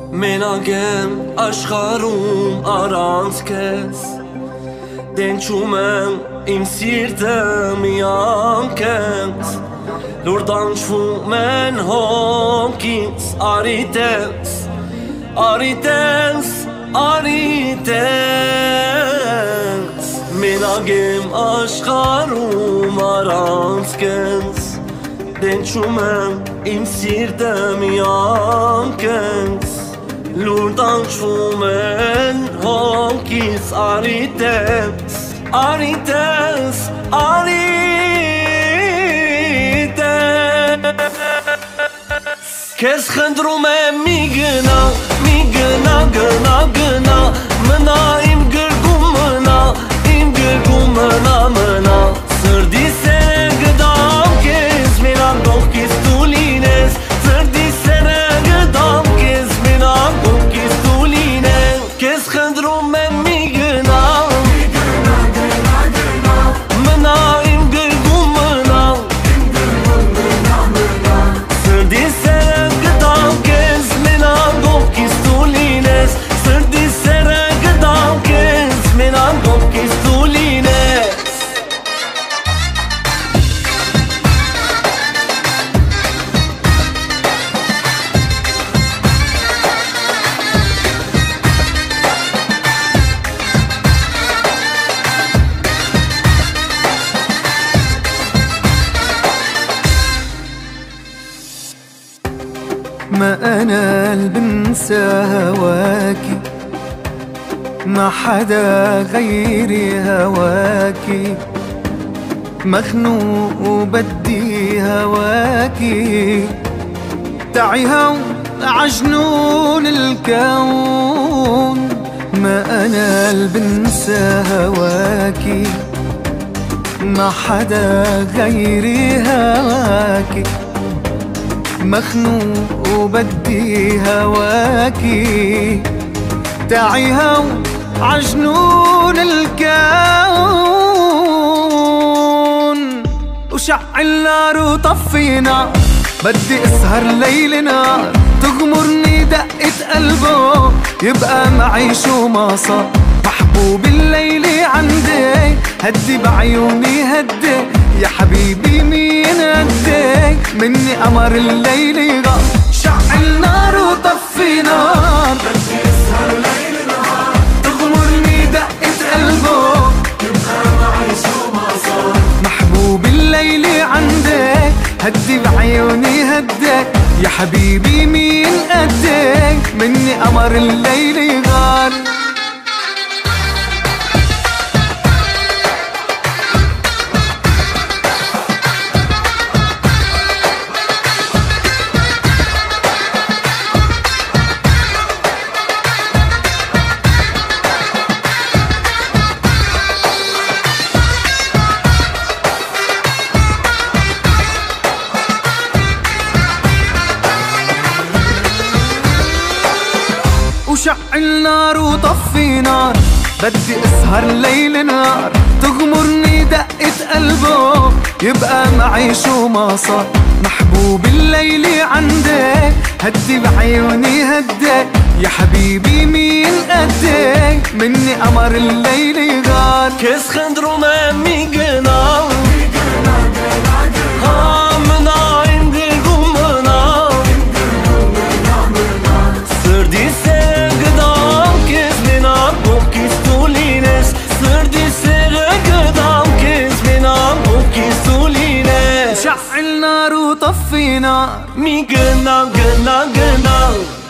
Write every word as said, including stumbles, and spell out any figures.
Menagem ashkarum arans kes Den qumem im sirtëm jam kes Lurdan qfu men hokis Arites, arites, arites Menagem ashkarum arans kes Den qumem im sirtëm jam kes Lurdan qfu men hokis Arites, arites, arites Kes khëndru me mi gëna, mi gëna, gëna, gëna Mëna im gërgu mëna, im gërgu mëna, mëna Sërdi se gëdam kes, mina goh kis tulines Sërdi se gëdam kes, mina goh kis tulines Kes khëndru me mi gëna, mi gëna, gëna, gëna Mëna im gërgu mëna, im gërgu mëna, mëna Sërdi se gëdam kes, mina goh kis tulines Sërdi se gëdam kes, mina goh kis tulines ما أنا اللي بنسى هواكي ما حدا غيري هواكي مخنوق وبدي هواكي تعي هون عجنون الكون ما أنا اللي بنسى هواكي ما حدا غيري هواكي مخنوق وبدي هواكي تعي هون عجنون الكون وشعل نار وطفي نار بدي اسهر ليل نار تغمرني دقة قلبه يبقى معي شو ما صار محبوب الليل عندي هدي بعيوني هدي يا حبيبي مين هدي مني قمر الليل غار شعل نار وطفي نار بدي اسهر ليل نهار تغمرني دقة قلبه يبقى معي شو ما صار محبوب الليل عندك هدي بعيوني هدك يا حبيبي مين قدك مني قمر الليل غار وشعل نار وطفي نار بدي اسهر ليل نهار تغمرني دقة قلبه يبقى معي شو ما صار محبوب الليل عندك هدي بعيوني هدك يا حبيبي مين قدك مني قمر الليل غار Kes khëndru me mi gëna Ha mëna im gërgu mëna Sërdi se gëdam kes mina goh kis tulines Sërdi se gëdam kes mina goh kis tulines شعل نار وطفي نار Mi gëna, gëna, gëna